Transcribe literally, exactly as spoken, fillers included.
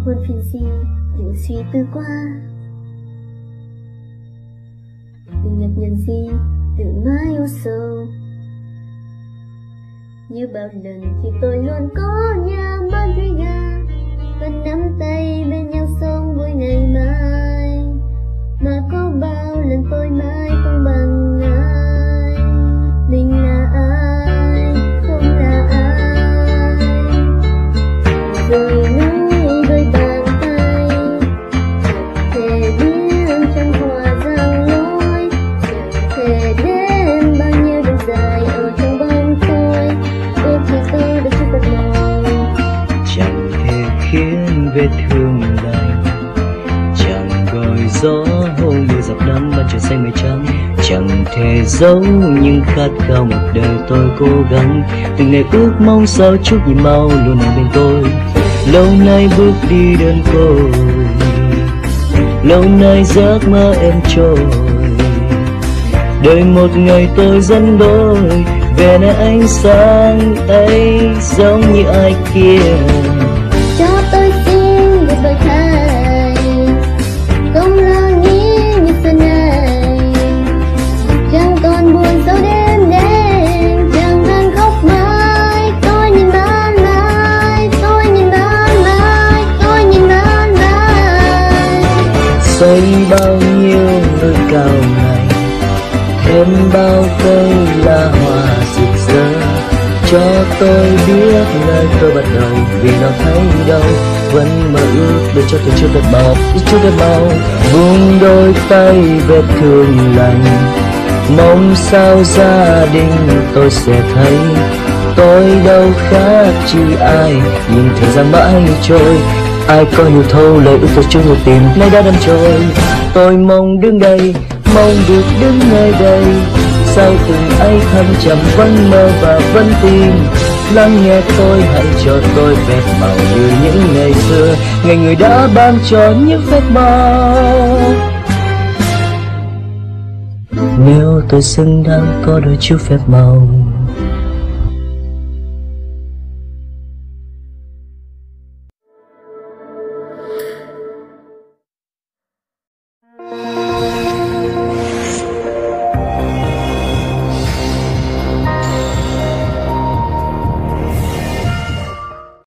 hồn phiền gì những suy tư qua, đừng nhọc nhằn gì tự mãi ưu sầu. Như bao lần thì tôi luôn có nhà Madrigal, vẫn nắm tay bên nhau sống vui ngày mai. Mà có bao lần tôi mãi không bằng ai, mình là ai, không là ai. Rồi nói đôi bàn tay, chẳng thể biết trăng hòa giăng lối, chẳng thể đến bao nhiêu đường dài ở trong bóng tối. Ước gì tôi được chút tật màu, chẳng thể khiến vết thương lành, chẳng gọi gió hôn như dọc nắng ban trời xanh mây trắng. Chẳng thể giấu những khát khao một đời tôi cố gắng, từng ngày ước mong sao chút nhìn mau luôn ở bên tôi. Lâu nay bước đi đơn côi, lâu nay giấc mơ em trôi, đợi một ngày tôi dẫn đôi về nơi ánh sáng ấy giống như ai kia. cho tôi xin một đôi thay, không lo nghĩ như xưa này, chẳng còn buồn sâu đêm đêm, chẳng than khóc mãi. Tôi nhìn ban mai, tôi nhìn ban mai, tôi nhìn ban mai. Xây bao nhiêu nơi cao này, thêm bao cây lá hoa rực rỡ, cho tôi biết nơi tôi bắt đầu, vì nó thấy đâu vẫn mơ ước để cho tôi chưa thật màu, chưa thật màu. Buông đôi tay vết thương lành, mong sao gia đình tôi sẽ thấy tôi đâu khác chi ai. Nhìn thời gian mãi trôi, ai có hiểu thấu lời ước tôi chưa một tìm nay đã đâm trôi. Tôi mong đứng đây, mong được đứng nơi đây, sau từng ấy thăng trầm vẫn mơ và vẫn tin. Lắng nghe tôi, hãy cho tôi phép màu như những ngày xưa, ngày người đã ban cho những phép màu. Nếu tôi xứng đáng có đôi chút phép màu,